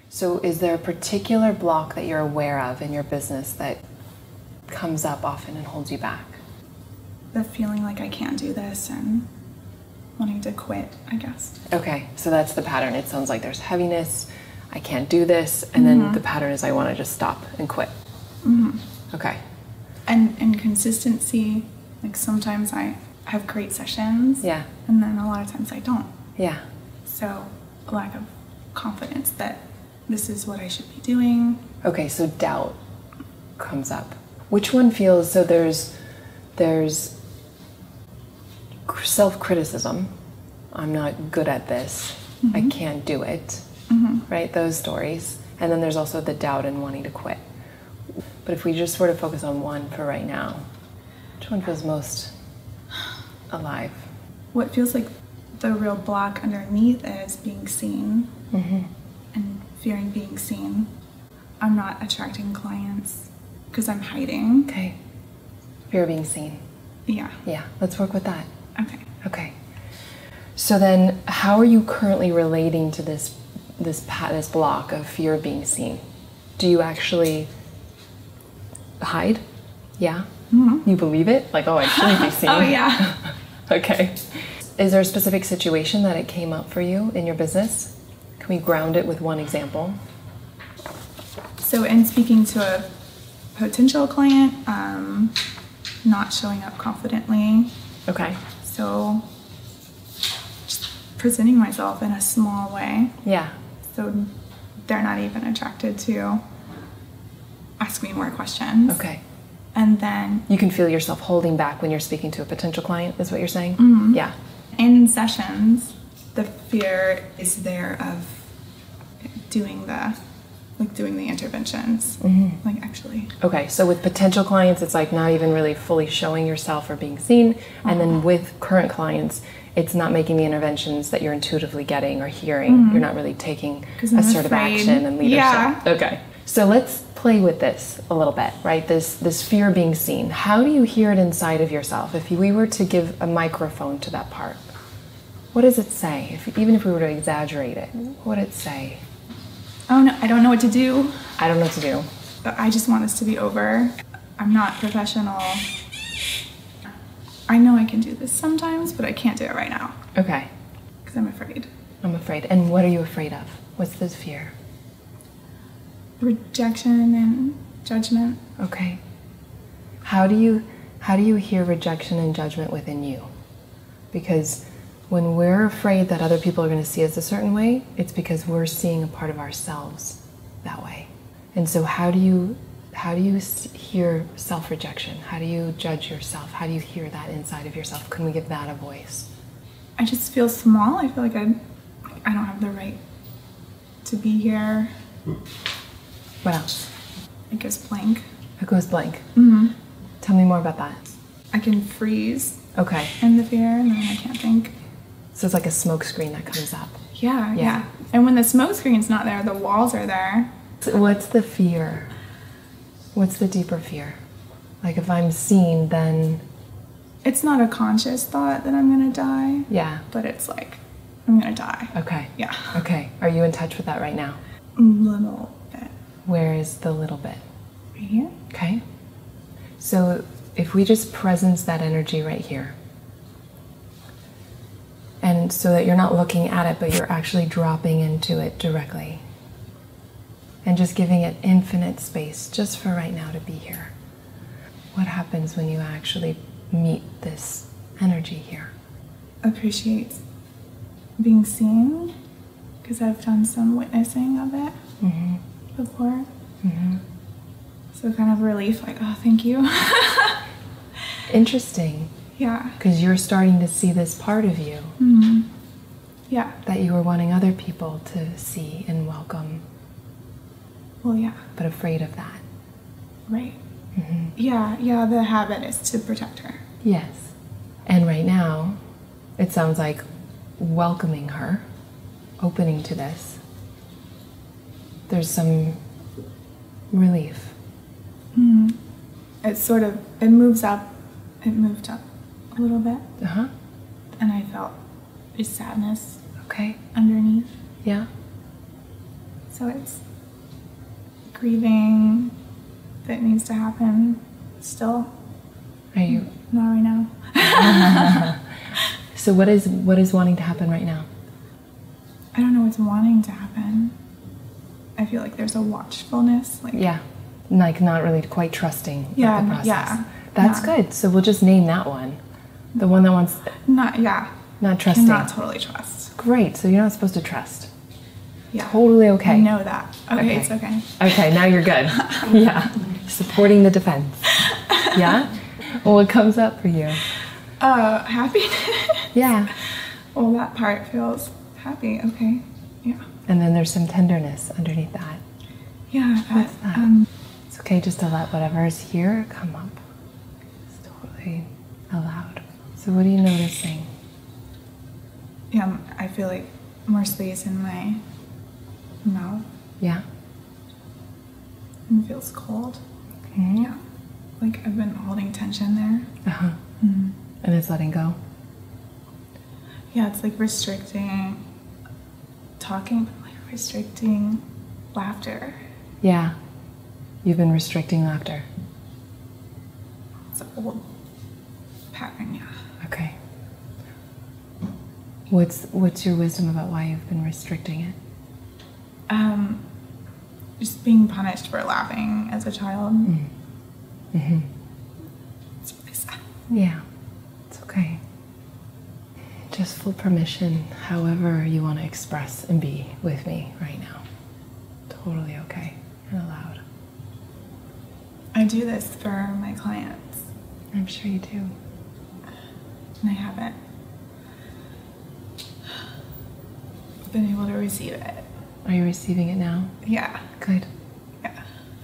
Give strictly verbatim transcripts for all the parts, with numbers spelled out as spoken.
So is there a particular block that you're aware of in your business that comes up often and holds you back? The feeling like I can't do this and wanting to quit, I guess. Okay, so that's the pattern. It sounds like there's heaviness, I can't do this, and mm-hmm. then the pattern is I want to just stop and quit. Mm-hmm. Okay. And, and consistency, like sometimes I have great sessions. Yeah. And then a lot of times I don't. Yeah. So a lack of confidence that this is what I should be doing. Okay, so doubt comes up. Which one feels, so there's, there's self-criticism. I'm not good at this. Mm-hmm. I can't do it. Mm-hmm. Right? Those stories. And then there's also the doubt and wanting to quit. But if we just sort of focus on one for right now, which one feels most alive? What feels like the real block underneath is being seen, mm-hmm. and fearing being seen. I'm not attracting clients because I'm hiding. Okay. Fear of being seen. Yeah. Yeah. Let's work with that. Okay. Okay. So then, how are you currently relating to this this this block of fear of being seen? Do you actually hide? Yeah. Mm-hmm. You believe it? Like, oh, I shouldn't be seen. Oh yeah. Okay. Is there a specific situation that it came up for you in your business? Can we ground it with one example? So in speaking to a potential client, um, not showing up confidently. Okay. So just presenting myself in a small way. Yeah. So they're not even attracted to ask me more questions. Okay. And then you can feel yourself holding back when you're speaking to a potential client, is what you're saying? Mm-hmm. Yeah. In sessions, the fear is there of doing the, like doing the interventions, mm-hmm. like actually. Okay, so with potential clients, it's like not even really fully showing yourself or being seen. Mm-hmm. And then with current clients, it's not making the interventions that you're intuitively getting or hearing. Mm-hmm. You're not really taking assertive afraid. action and leadership. Yeah. Okay. So let's play with this a little bit, right? This this fear of being seen. How do you hear it inside of yourself? If we were to give a microphone to that part, what does it say? If, even if we were to exaggerate it, what would it say? Oh no, I don't know what to do. I don't know what to do. I just want this to be over. I'm not professional. I know I can do this sometimes, but I can't do it right now. Okay. Because I'm afraid. I'm afraid. And what are you afraid of? What's this fear? Rejection and judgment. Okay. How do you how do you hear rejection and judgment within you? Because when we're afraid that other people are going to see us a certain way, it's because we're seeing a part of ourselves that way. And so how do you how do you hear self-rejection? How do you judge yourself? How do you hear that inside of yourself? Can we give that a voice? I just feel small. I feel like I I don't have the right to be here. What else? It goes blank. It goes blank. Mm-hmm. Tell me more about that. I can freeze. Okay. In the fear, and then I can't think. So it's like a smoke screen that comes up. Yeah, yeah. yeah. And when the smoke screen's not there, the walls are there. So what's the fear? What's the deeper fear? Like if I'm seen, then... It's not a conscious thought that I'm gonna die. Yeah. But it's like, I'm gonna die. Okay. Yeah. Okay. Are you in touch with that right now? A little bit. Where is the little bit? Right here. Okay. So if we just presence that energy right here, and so that you're not looking at it, but you're actually dropping into it directly, and just giving it infinite space just for right now to be here. What happens when you actually meet this energy here? Appreciate being seen, because I've done some witnessing of it mm-hmm. before. Mm-hmm. So kind of relief, like, oh, thank you. Interesting. Yeah. Because you're starting to see this part of you. Mm-hmm. Yeah. That you were wanting other people to see and welcome. Well, yeah. But afraid of that. Right. Mm-hmm. Yeah, yeah, the habit is to protect her. Yes. And right now, it sounds like welcoming her, opening to this. There's some relief. Mm-hmm. It sort of, it moves up, it moved up a little bit. Uh-huh. And I felt a sadness. Okay. Underneath. Yeah. So it's grieving that needs to happen still. Are you? Not right now. So what is what is wanting to happen right now? I don't know what's wanting to happen. I feel like there's a watchfulness. Like Yeah, like not really quite trusting Yeah, of the process. yeah, That's yeah. good. So we'll just name that one. The one that wants Not, yeah. not trusting. Cannot totally trust. Great. So you're not supposed to trust. Yeah. Totally okay. I know that. Okay, Okay. it's okay. Okay, now you're good. Yeah. Supporting the defense. Yeah? Well, what comes up for you? Uh, happiness. Yeah. Well, that part feels happy. Okay. Yeah. And then there's some tenderness underneath that. Yeah. What's uh, that? Um, It's okay just to let whatever is here come up. It's totally allowed. So what are you noticing? yeah, I feel like more space in my mouth. Yeah? It feels cold. Mhm. Yeah. Like I've been holding tension there. Uh-huh. Mm. And it's letting go? Yeah, it's like restricting talking, but like restricting laughter. Yeah. You've been restricting laughter. It's an old pattern, yeah. Okay. What's what's your wisdom about why you've been restricting it? Um, just being punished for laughing as a child. Mm. Mm-hmm. It's really sad. Yeah. It's okay. Just full permission, however you want to express and be with me right now. Totally okay and allowed. I do this for my clients, I'm sure you do. and I haven't been able to receive it. Are you receiving it now? Yeah. Good. Yeah.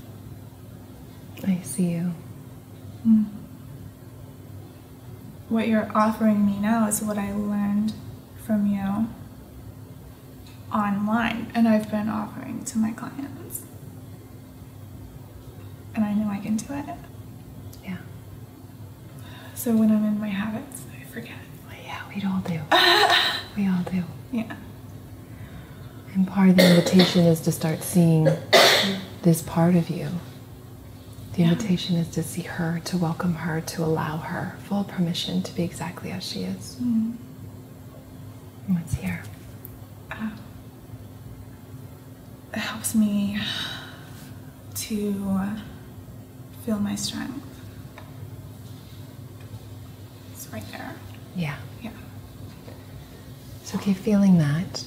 I see you. Mm. What you're offering me now is what I learned from you online, and I've been offering to my clients. And I know I can do it. Yeah. So when I'm in my habits, I forget. Well, yeah, we all do. We all do. Yeah. And part of the invitation is to start seeing this part of you. The Yeah. invitation is to see her, to welcome her, to allow her full permission to be exactly as she is. Mm. And what's here? Uh, it helps me to feel my strength. It's right there. Yeah. Yeah. So keep feeling that.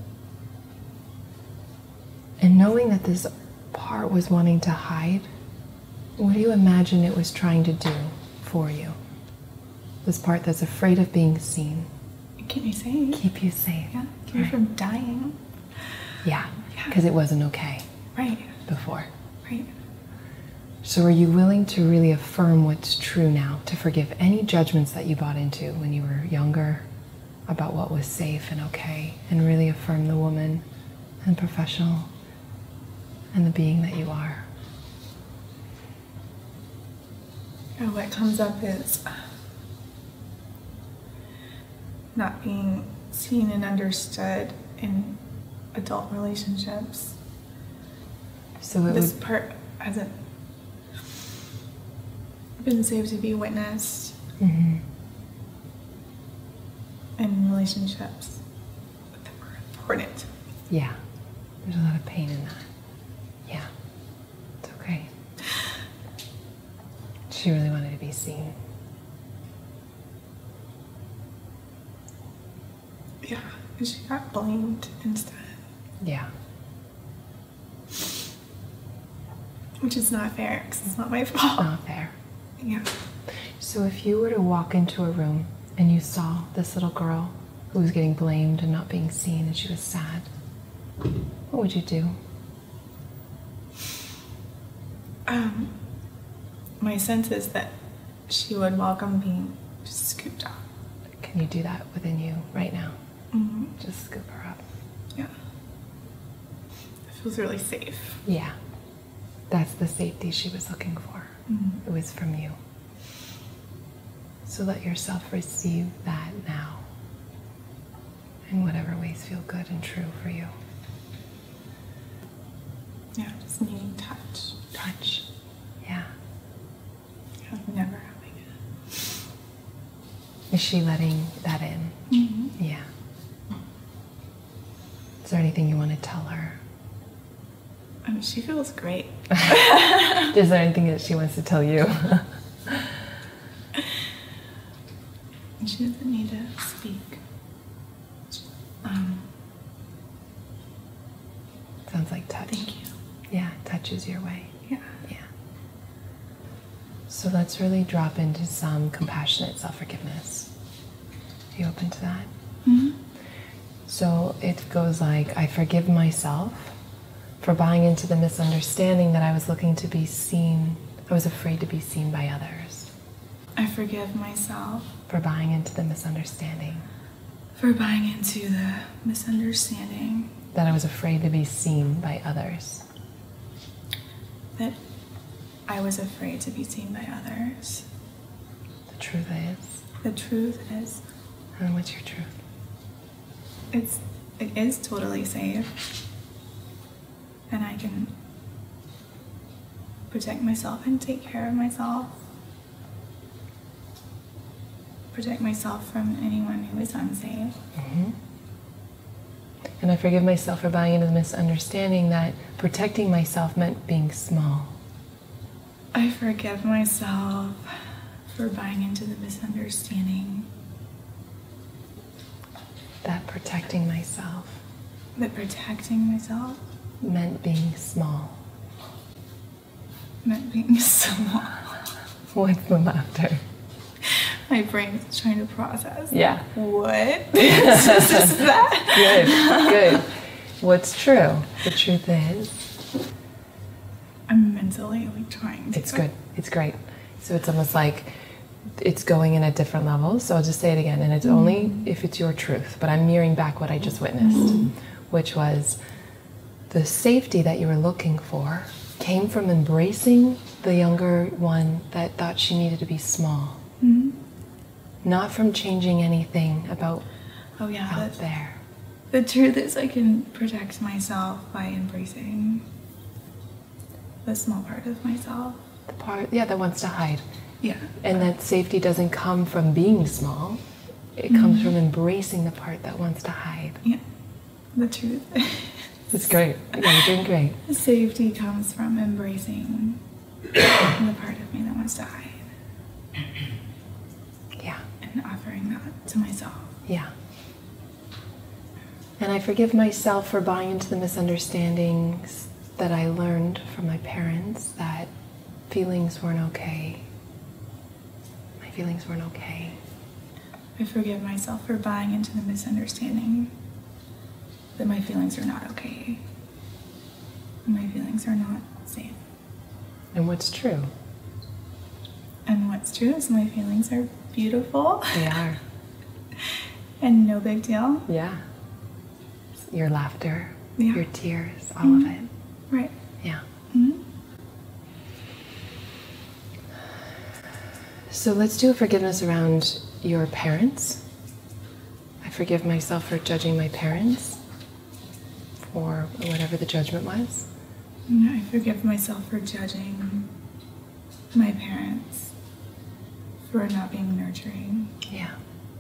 And knowing that this part was wanting to hide, what do you imagine it was trying to do for you? This part that's afraid of being seen. Keep me safe. Keep you safe. Yeah. Keep me Right. from dying. Yeah, Yeah. because it wasn't okay Right. before. Right. So are you willing to really affirm what's true now, to forgive any judgments that you bought into when you were younger about what was safe and okay, and really affirm the woman and professional and the being that you are? Yeah, what comes up is not being seen and understood in adult relationships. So it This would, part hasn't been safe to be witnessed Mhm. in relationships that were important. Yeah, there's a lot of pain in that. Yeah, it's okay. She really wanted to be seen. Yeah, and she got blamed instead, Yeah, which is not fair because it's not my fault. not fair. Yeah. So if you were to walk into a room and you saw this little girl who was getting blamed and not being seen and she was sad, what would you do? Um, my sense is that she would welcome being just scooped up. Can you do that within you right now? Mm-hmm. Just scoop her up. Yeah. It feels really safe. Yeah, that's the safety she was looking for. Mm-hmm. It was from you. So let yourself receive that now in whatever ways feel good and true for you. Yeah, just needing touch. Touch. Yeah. Of never having it. Is she letting that in? Mm-hmm. Yeah. Is there anything you want to tell her? I mean, she feels great. Is there anything that she wants to tell you? She doesn't need to speak. Um, Sounds like touch. thank you. Yeah, touch is your way. Yeah. Yeah. So let's really drop into some compassionate self-forgiveness. Are you open to that? Mm-hmm. So it goes like, I forgive myself for buying into the misunderstanding that I was looking to be seen. I was afraid to be seen by others. I forgive myself For buying into the misunderstanding for buying into the misunderstanding that I was afraid to be seen by others. that I was afraid to be seen by others. The truth is, The truth is, and what's your truth? it's it is totally safe, and I can protect myself and take care of myself. Protect myself from anyone who is unsafe. Mm-hmm. And I forgive myself for buying into the misunderstanding that protecting myself meant being small. I forgive myself for buying into the misunderstanding That protecting myself that protecting myself meant being small. meant being small. What's the laughter? My brain is trying to process. Yeah. What is that? Good, good. What's true? The truth is, I'm mentally like trying to. it's good. It's great. So it's almost like it's going in at different levels. So I'll just say it again, and it's mm-hmm. only if it's your truth. But I'm mirroring back what I just witnessed, mm-hmm. which was the safety that you were looking for came from embracing the younger one that thought she needed to be small. Mm-hmm. Not from changing anything about oh, yeah, out there. The truth is I can protect myself by embracing the small part of myself. The part, yeah, that wants to hide. Yeah. And that safety doesn't come from being small. It mm-hmm. comes from embracing the part that wants to hide. Yeah. The truth is. It's great. Yeah, you're doing great. Safety comes from embracing the part of me that wants to hide. Yeah. And offering that to myself. Yeah. And I forgive myself for buying into the misunderstandings that I learned from my parents that feelings weren't okay. My feelings weren't okay. I forgive myself for buying into the misunderstanding that my feelings are not okay. My feelings are not safe. And what's true? And what's true is my feelings are beautiful. They are. And no big deal. Yeah. Your laughter, yeah. your tears, all mm-hmm. of it. Right. Yeah. Mm-hmm. So let's do a forgiveness around your parents. I forgive myself for judging my parents for whatever the judgment was. And I forgive myself for judging my parents for not being nurturing. Yeah.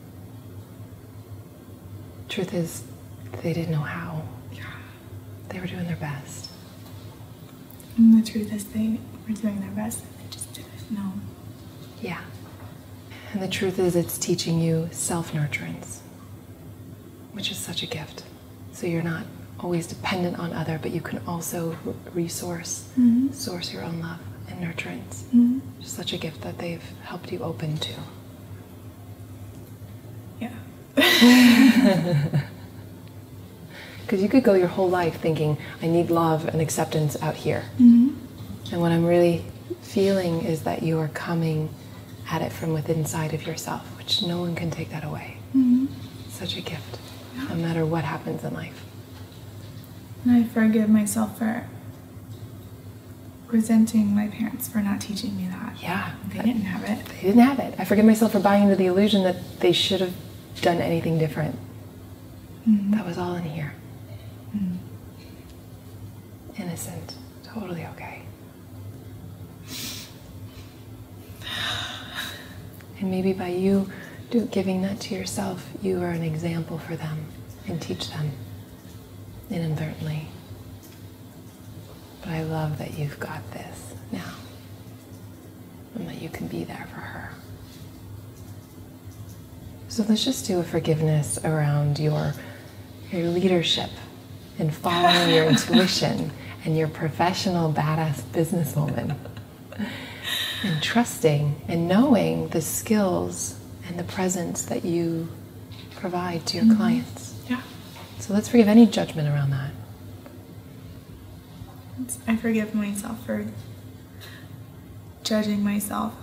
Truth is, they didn't know how. Yeah. They were doing their best. And the truth is they were doing their best, they just didn't know. Yeah. And the truth is it's teaching you self-nurturance, which is such a gift. So you're not always dependent on other, but you can also resource, mm-hmm. source your own love and nurturance. Mm-hmm. Which is such a gift that they've helped you open to. Yeah. Because you could go your whole life thinking, I need love and acceptance out here. Mm-hmm. And what I'm really feeling is that you are coming at it from within inside of yourself, which no one can take that away. Mm-hmm. Such a gift, yeah. no matter what happens in life. And I forgive myself for resenting my parents for not teaching me that. Yeah. They didn't have it. They didn't have it. I forgive myself for buying into the illusion that they should have done anything different. Mm-hmm. That was all in here. Mm-hmm. innocent, totally okay. And maybe by you do, giving that to yourself, you are an example for them and teach them inadvertently. But I love that you've got this now and that you can be there for her. So let's just do a forgiveness around your, your leadership and following your intuition and your professional badass businesswoman. And trusting and knowing the skills and the presence that you provide to your mm-hmm. clients. Yeah. So let's forgive any judgment around that. I forgive myself for judging myself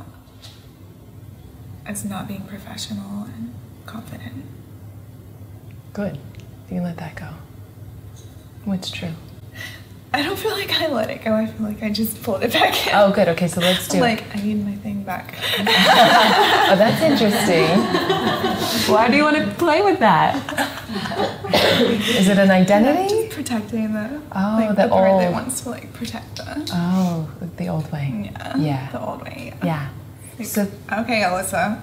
as not being professional and confident. Good. You can let that go. What's true? I don't feel like I let it go. I feel like I just pulled it back in. Oh, good. Okay, so let's do like, it. Like, I need my thing back. Oh, that's interesting. Why do you want to play with that? Is it an identity? Just protecting the, oh, like, the, the part old... that wants to like protect us. Oh, the old way. Yeah. Yeah. The old way. Yeah. Yeah. Like, so okay, Alyssa.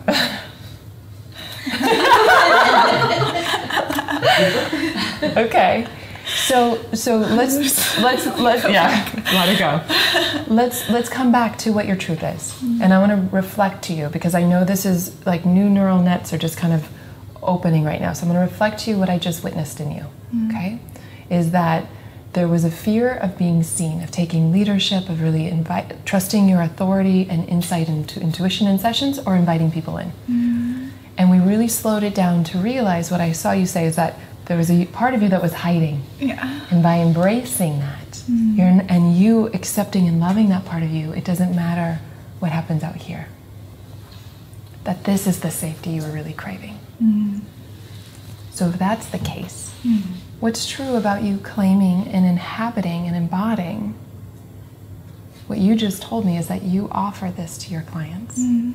Okay. So so let's let's let's yeah, let it go. Let's let's come back to what your truth is. Mm-hmm. And I want to reflect to you because I know this is like new neural nets are just kind of opening right now. So I'm going to reflect to you what I just witnessed in you. Mm-hmm. Okay? Is that there was a fear of being seen, of taking leadership, of really invite, trusting your authority and insight into intuition in sessions or inviting people in. Mm-hmm. And we really slowed it down to realize what I saw you say is that there was a part of you that was hiding. Yeah. And by embracing that, mm-hmm. you're, and you accepting and loving that part of you, it doesn't matter what happens out here. That this is the safety you were really craving. Mm-hmm. So if that's the case, mm-hmm. what's true about you claiming and inhabiting and embodying what you just told me is that you offer this to your clients. Mm-hmm.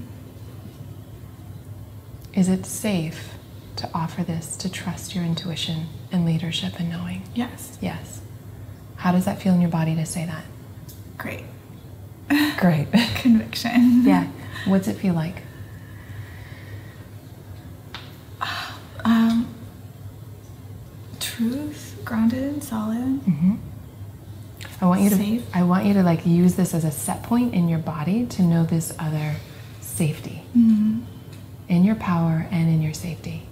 Is it safe to offer this, to trust your intuition and leadership and knowing? Yes. Yes. How does that feel in your body to say that? Great. Great. Conviction. Yeah. What's it feel like? Um, truth, grounded, solid. Mm-hmm. I want you to. Safe. I want you to like use this as a set point in your body to know this other safety, mm-hmm. in your power and in your safety.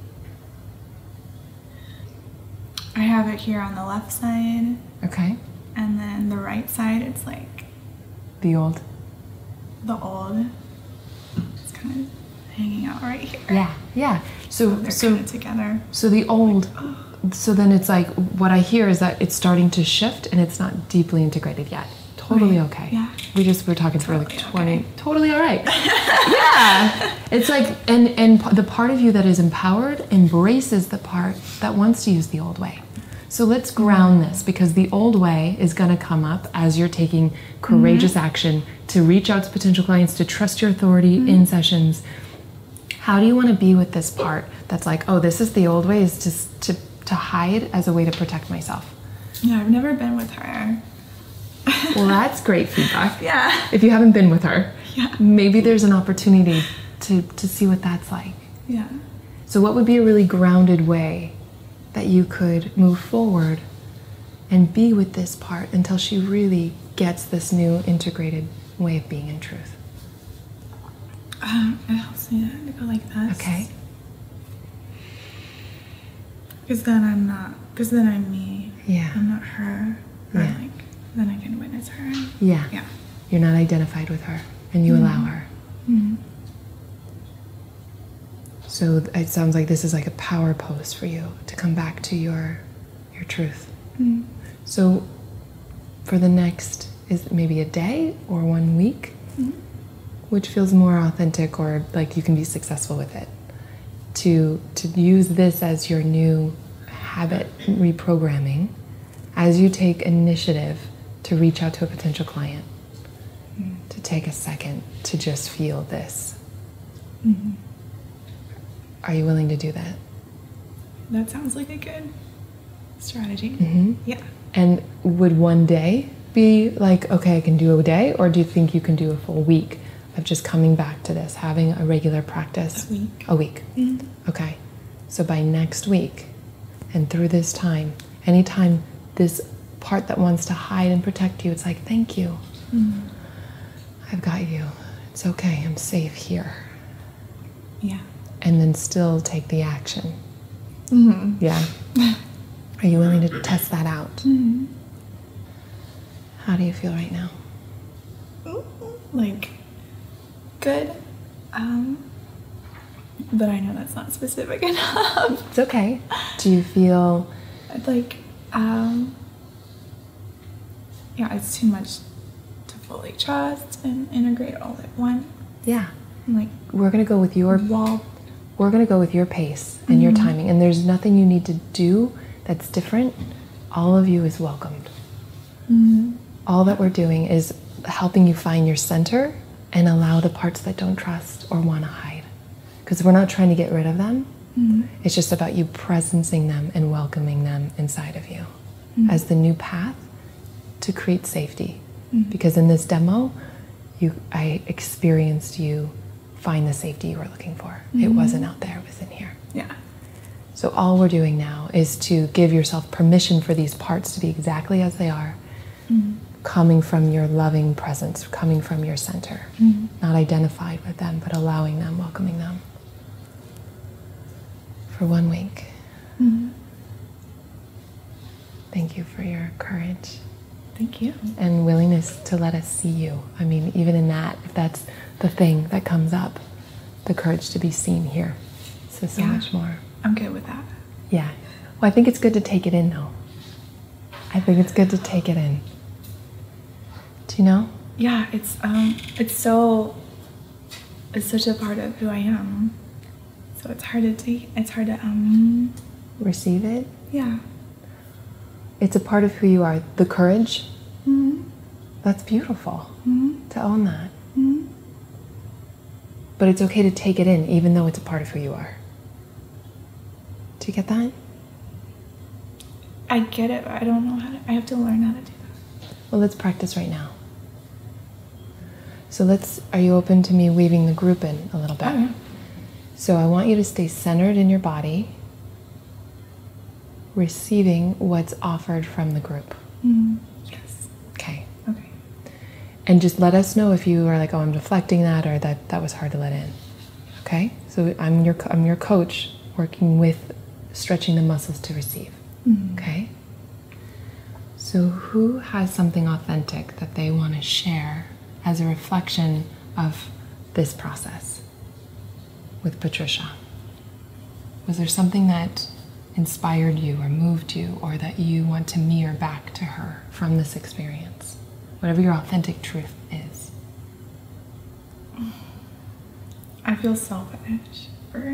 I have it here on the left side. Okay. And then the right side, it's like the old. The old. It's kind of hanging out right here. Yeah, yeah. So, so they're so kind of together. So the old. So then it's like what I hear is that it's starting to shift and it's not deeply integrated yet. Totally right. okay. Yeah. We just were talking totally for like twenty. Okay. Totally all right. Yeah. It's like and and the part of you that is empowered embraces the part that wants to use the old way. So let's ground this because the old way is going to come up as you're taking courageous mm-hmm. action to reach out to potential clients, to trust your authority mm-hmm. in sessions. How do you want to be with this part that's like, oh, this is the old way, is to, to, to hide as a way to protect myself? Yeah, I've never been with her. Well, that's great feedback. Yeah. If you haven't been with her, yeah. maybe there's an opportunity to, to see what that's like. Yeah. So what would be a really grounded way that you could move forward and be with this part until she really gets this new integrated way of being in truth? Um, it helps me to go like this. Okay. Because then I'm not, because then I'm me. Yeah. I'm not her. Or Yeah. like, then I can witness her. Yeah. Yeah. You're not identified with her and you mm-hmm. allow her. Mm-hmm. So it sounds like this is like a power pose for you to come back to your your truth. Mm. So for the next, is it maybe a day or one week, mm. which feels more authentic or like you can be successful with it, to to use this as your new habit reprogramming as you take initiative to reach out to a potential client, mm. to take a second to just feel this. Mm-hmm. Are you willing to do that? That sounds like a good strategy. Mm-hmm. Yeah. And would one day be like, okay, I can do a day, or do you think you can do a full week of just coming back to this, having a regular practice? A week. A week. Mm-hmm. Okay. So by next week and through this time, anytime this part that wants to hide and protect you, it's like, thank you. Mm-hmm. I've got you. It's okay. I'm safe here. Yeah. And then still take the action. Mm-hmm. Yeah. Are you willing to test that out? Mm-hmm. How do you feel right now? Like, good. Um, but I know that's not specific enough. It's okay. Do you feel... Like, um, yeah, it's too much to fully trust and integrate all at once. Yeah. Like, we're going to go with your... wall. We're going to go with your pace and Mm-hmm. your timing. And there's nothing you need to do that's different. All of you is welcomed. Mm-hmm. All that we're doing is helping you find your center and allow the parts that don't trust or want to hide. Because we're not trying to get rid of them. Mm-hmm. It's just about you presencing them and welcoming them inside of you Mm-hmm. as the new path to create safety. Mm-hmm. Because in this demo, you, I experienced you find the safety you were looking for. Mm-hmm. It wasn't out there, it was in here. Yeah. So all we're doing now is to give yourself permission for these parts to be exactly as they are, Mm-hmm. coming from your loving presence, coming from your center, Mm-hmm. not identified with them, but allowing them, welcoming them. For one week. Mm-hmm. Thank you for your courage Thank you. and willingness to let us see you. I mean, even in that, if that's the thing that comes up, the courage to be seen here. So, so Yeah. much more. I'm good with that. Yeah. Well, I think it's good to take it in, though. I think it's good to take it in. Do you know? Yeah, it's um, it's so, it's such a part of who I am. So it's hard to take. It's hard to um. Receive it. Yeah. It's a part of who you are. The courage, Mm-hmm. that's beautiful Mm-hmm. to own that. Mm-hmm. But it's okay to take it in, even though it's a part of who you are. Do you get that? I get it, but I don't know how to. I have to learn how to do that. Well, let's practice right now. So let's, are you open to me weaving the group in a little bit? Oh, yeah. So I want you to stay centered in your body, receiving what's offered from the group. Mm-hmm. Yes. Okay. Okay. And just let us know if you are like, oh, I'm deflecting that, or that that was hard to let in. Okay? So I'm your I'm your coach, working with stretching the muscles to receive. Mm-hmm. Okay? So who has something authentic that they want to share as a reflection of this process with Patricia? Was there something that inspired you or moved you, or that you want to mirror back to her from this experience? Whatever your authentic truth is. I feel selfish for.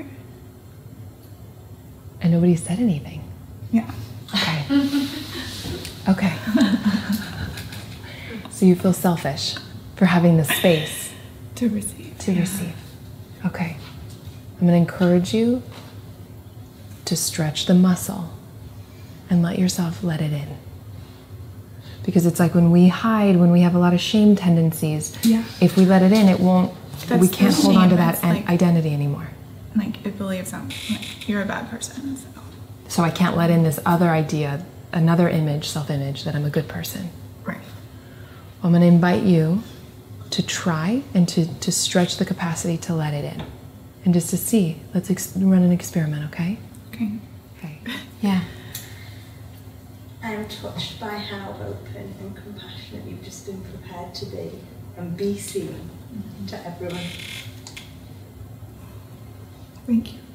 And nobody said anything. Yeah. Okay. Okay. So you feel selfish for having the space To receive. to yeah. receive. Okay. I'm going to encourage you to stretch the muscle and let yourself let it in. Because it's like when we hide, when we have a lot of shame tendencies, Yeah. if we let it in, it won't, That's we the can't hold on to shame. that It's an- like- identity anymore. Like it believes I'm like you're a bad person. So. So I can't let in this other idea, another image, self-image, that I'm a good person. Right. I'm going to invite you to try and to, to stretch the capacity to let it in. And just to see, let's ex- run an experiment, okay? Okay. Okay. Yeah. I'm touched by how open and compassionate you've just been prepared to be and be seen to everyone. Thank you.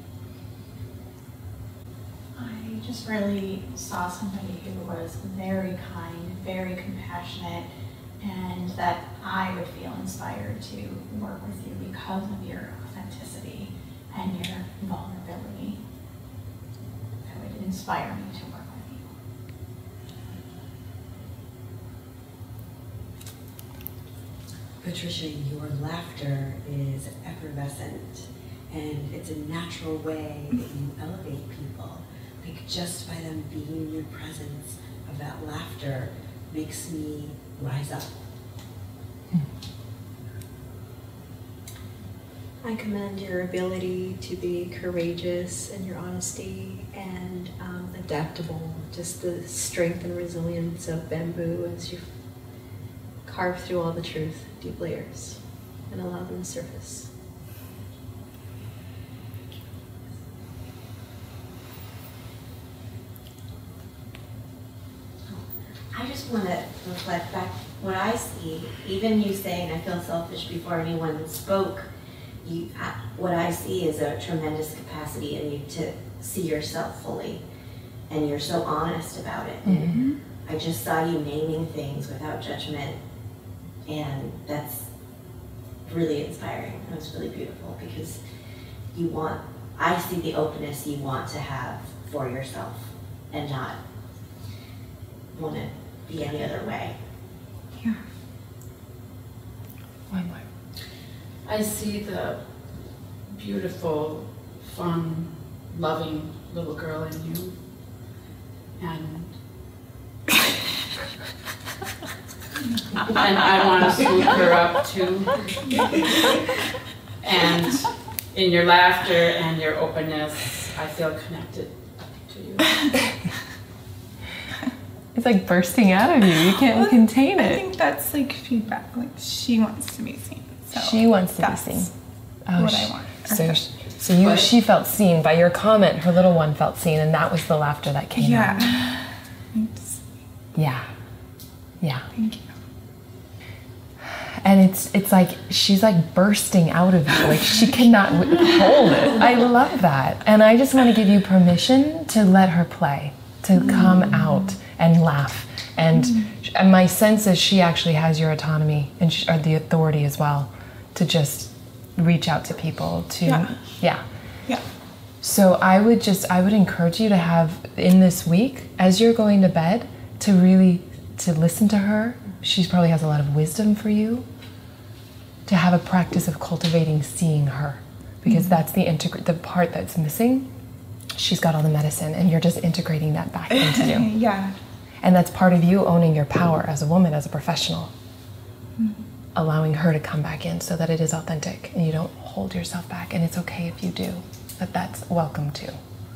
I just really saw somebody who was very kind, very compassionate, and that I would feel inspired to work with you because of your authenticity and your vulnerability. That would inspire me to work with you. Patricia, your laughter is effervescent, and it's a natural way that you elevate people. Like just by them being in your presence of that laughter, makes me rise up. I commend your ability to be courageous and your honesty and um, adaptable, just the strength and resilience of bamboo as you carve through all the truth, deep layers, and allow them to surface. I just want to reflect back what I see, even you saying I feel selfish before anyone spoke. You, I, what I see is a tremendous capacity in you to see yourself fully, and you're so honest about it. Mm-hmm. And I just saw you naming things without judgment, and that's really inspiring. It was really beautiful because you want, I see the openness you want to have for yourself and not want to be any other way. Yeah. One more. I see the beautiful, fun, loving little girl in you. And and I want to swoop her up too. And in your laughter and your openness, I feel connected to you. It's like bursting out of you. You can't Well, contain I it. think that's like feedback. Like she wants to be seen. So She wants to be that's seen. Oh, what sh- I want. So, sh- so you, But- she felt seen by your comment. Her little one felt seen, and that was the laughter that came Yeah. out. Thanks. Yeah, yeah. Thank you. And it's it's like she's like bursting out of you. Like she cannot hold it. I love that, and I just want to give you permission to let her play, to come out and laugh. And and my sense is she actually has your autonomy and sh- or the authority as well to just reach out to people. To Yeah. yeah. Yeah. So I would just, I would encourage you to have in this week, as you're going to bed, to really, to listen to her. She probably has a lot of wisdom for you. To have a practice of cultivating seeing her, because mm-hmm. that's the integ- the part that's missing. She's got all the medicine, and you're just integrating that back into you. Yeah. And that's part of you owning your power as a woman, as a professional. Mm-hmm. Allowing her to come back in so that it is authentic, and you don't hold yourself back. And it's okay if you do. But that's welcome too.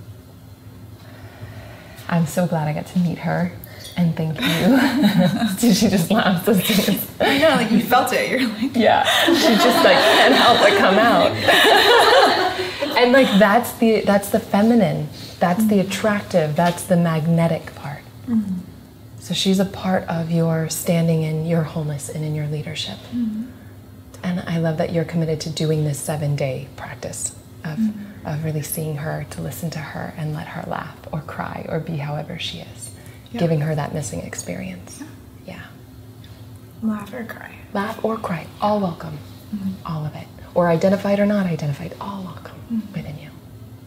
I'm so glad I got to meet her, and thank you. She just laughs as soon as I know, like you felt it. You're like, yeah. She just like can't help but come out. And like that's the that's the feminine, that's mm-hmm. the attractive, that's the magnetic part. Mm-hmm. So she's a part of your standing in your wholeness and in your leadership. Mm-hmm. And I love that you're committed to doing this seven-day practice of. Mm-hmm. of really seeing her, to listen to her and let her laugh or cry or be however she is, yeah. giving her that missing experience. Yeah. yeah. Laugh or cry. Laugh or cry, all welcome, mm-hmm. all of it. Or identified or not identified, all welcome mm-hmm. within you.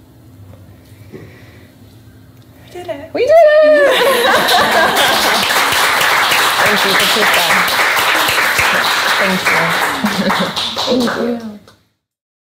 We did it. We did it! Thank you, Patricia. Thank you. Thank you.